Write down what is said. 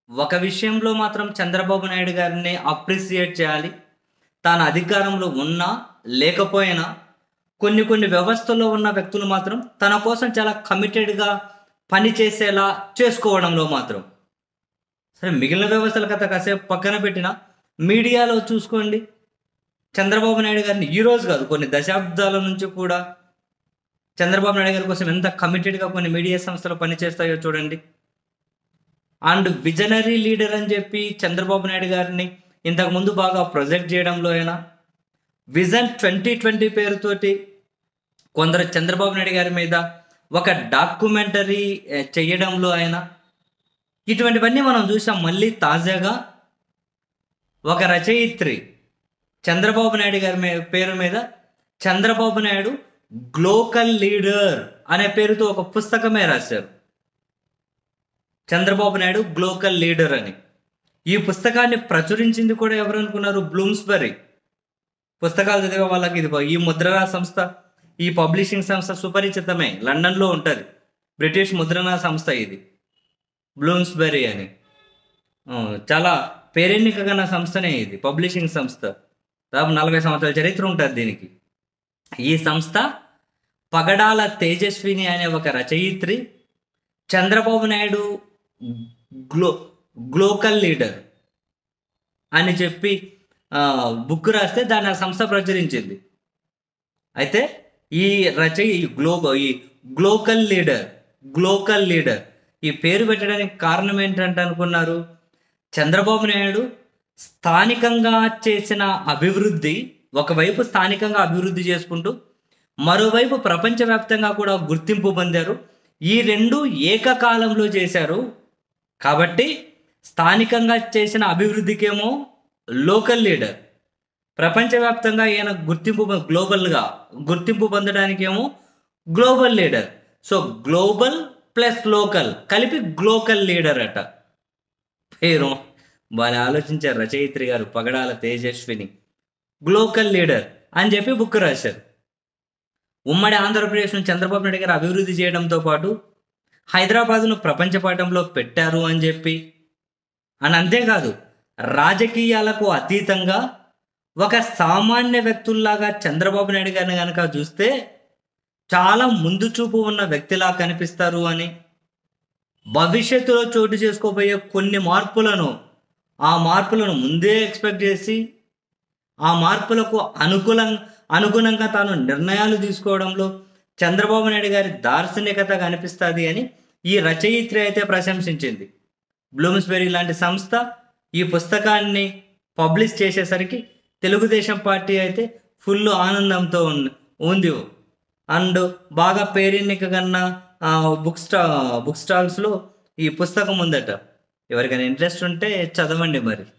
ఒక విషయంలో మాత్రం చంద్రబాబు నాయుడు గారిని అప్రిషియేట్ చేయాలి. తాను అధికారంలో ఉన్నా, లేకపోయినా కొన్ని వ్యవస్థల్లో ఉన్న వ్యక్తులు మాత్రం తన కోసం చాలా కమిటెడ్‌గా పనిచేసేలా చేసుకోవడంలో మాత్రం. సరే మిగిలిన వ్యవస్థల కథ కాసేపు పక్కన పెట్టినా, మీడియాలో చూసుకోండి. చంద్రబాబు నాయుడు గారిని ఈరోజు కాదు కొన్ని దశాబ్దాల నుంచి కూడా చంద్రబాబు నాయుడు గారి కోసం ఎంత కమిటెడ్‌గా కొన్ని మీడియా సంస్థలు పనిచేస్తాయో చూడండి. అండ్ విజనరీ లీడర్ అని చెప్పి చంద్రబాబు నాయుడు గారిని ఇంతకుముందు బాగా ప్రొజెక్ట్ చేయడంలో అయినా, విజన్ 2020 పేరుతోటి కొందరు చంద్రబాబు నాయుడు గారి మీద ఒక డాక్యుమెంటరీ చేయడంలో అయినా, ఇటువంటివన్నీ మనం చూసాం. మళ్ళీ తాజాగా ఒక రచయిత్రి చంద్రబాబు నాయుడు గారి పేరు మీద చంద్రబాబు నాయుడు గ్లోకల్ లీడర్ అనే పేరుతో ఒక పుస్తకమే రాశారు. చంద్రబాబు నాయుడు గ్లోకల్ లీడర్ అని. ఈ పుస్తకాన్ని ప్రచురించింది కూడా ఎవరు అనుకున్నారు? బ్లూమ్స్బరీ. పుస్తకాలు చదివే వాళ్ళకి ఇది ఈ ముద్రణా సంస్థ, ఈ పబ్లిషింగ్ సంస్థ సుపరిచితమే, లండన్లో ఉంటుంది. బ్రిటిష్ ముద్రణా సంస్థ ఇది బ్లూమ్స్బరీ అని. చాలా పేరెన్నికగల సంస్థనే ఇది, పబ్లిషింగ్ సంస్థ. దాదాపు 40 సంవత్సరాల చరిత్ర ఉంటుంది దీనికి. ఈ సంస్థ పగడాల తేజస్విని అనే ఒక రచయిత్రి చంద్రబాబు నాయుడు గ్లోకల్ లీడర్ అని చెప్పి బుక్ రాస్తే దాన్ని ఆ సంస్థ ప్రచురించింది. అయితే ఈ గ్లోకల్ లీడర్ ఈ పేరు పెట్టడానికి కారణం ఏంటంటే అనుకున్నారు, చంద్రబాబు నాయుడు స్థానికంగా చేసిన అభివృద్ధి, ఒకవైపు స్థానికంగా అభివృద్ధి చేసుకుంటూ మరోవైపు ప్రపంచవ్యాప్తంగా కూడా గుర్తింపు పొందారు. ఈ రెండు ఏకకాలంలో చేశారు. కాబట్టి స్థానికంగా చేసిన అభివృద్ధికేమో లోకల్ లీడర్, ప్రపంచవ్యాప్తంగా ఈయన గ్లోబల్గా గుర్తింపు పొందడానికేమో global leader. So global plus local కలిపి గ్లోకల్ లీడర్ అట. పేరు బాగా ఆలోచించారు రచయిత్రి గారు పగడాల తేజస్విని. గ్లోకల్ లీడర్ అని చెప్పి బుక్ రాశారు. ఉమ్మడి ఆంధ్రప్రదేశ్ను చంద్రబాబు నాయుడు గారు అభివృద్ధి చేయడంతో పాటు హైదరాబాద్ను ప్రపంచ పటంలో పెట్టారు అని చెప్పి, అని అంతేకాదు రాజకీయాలకు అతీతంగా ఒక సామాన్య వ్యక్తుల్లాగా చంద్రబాబు నాయుడు గారిని కనుక చూస్తే చాలా ముందు చూపు ఉన్న వ్యక్తిలా కనిపిస్తారు అని, భవిష్యత్తులో చోటు చేసుకోబోయే కొన్ని ఆ మార్పులను ముందే ఎక్స్పెక్ట్ చేసి ఆ మార్పులకు అనుగుణంగా తాను నిర్ణయాలు తీసుకోవడంలో చంద్రబాబు నాయుడు గారి దార్శనికత కనిపిస్తుంది అని ఈ రచయిత్రి అయితే ప్రశంసించింది. బ్లూమ్స్బెరీ లాంటి సంస్థ ఈ పుస్తకాన్ని పబ్లిష్ చేసేసరికి తెలుగుదేశం పార్టీ అయితే ఫుల్ ఆనందంతో ఉంది. అండ్ బాగా పేరెన్నికగన్న బుక్ స్టాల్స్లో ఈ పుస్తకం ఉందట. ఎవరికైనా ఇంట్రెస్ట్ ఉంటే చదవండి మరి.